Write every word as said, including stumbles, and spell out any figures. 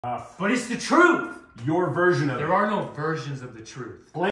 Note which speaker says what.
Speaker 1: Enough.
Speaker 2: But it's the truth.
Speaker 1: Your version of it.
Speaker 2: There are no versions of the truth.